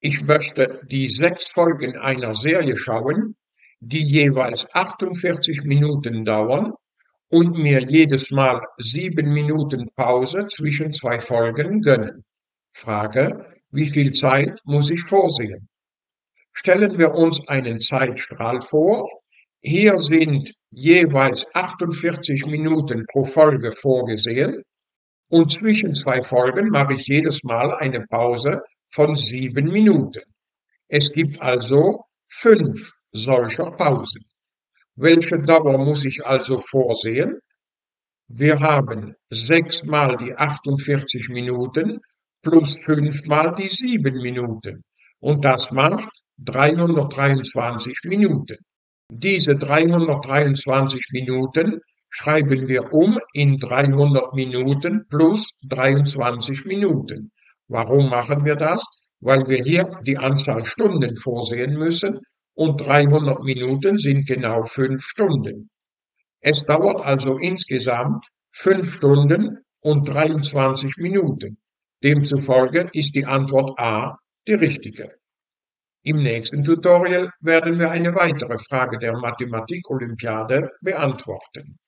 Ich möchte die 6 Folgen einer Serie schauen, die jeweils 48 Minuten dauern und mir jedes Mal 7 Minuten Pause zwischen 2 Folgen gönnen. Frage: Wie viel Zeit muss ich vorsehen? Stellen wir uns einen Zeitstrahl vor. Hier sind jeweils 48 Minuten pro Folge vorgesehen und zwischen 2 Folgen mache ich jedes Mal eine Pause von 7 Minuten. Es gibt also 5 solcher Pausen. Welche Dauer muss ich also vorsehen? Wir haben 6 mal die 48 Minuten plus 5 mal die 7 Minuten. Und das macht 323 Minuten. Diese 323 Minuten schreiben wir um in 300 Minuten plus 23 Minuten. Warum machen wir das? Weil wir hier die Anzahl Stunden vorsehen müssen und 300 Minuten sind genau 5 Stunden. Es dauert also insgesamt 5 Stunden und 23 Minuten. Demzufolge ist die Antwort A die richtige. Im nächsten Tutorial werden wir eine weitere Frage der Mathematik-Olympiade beantworten.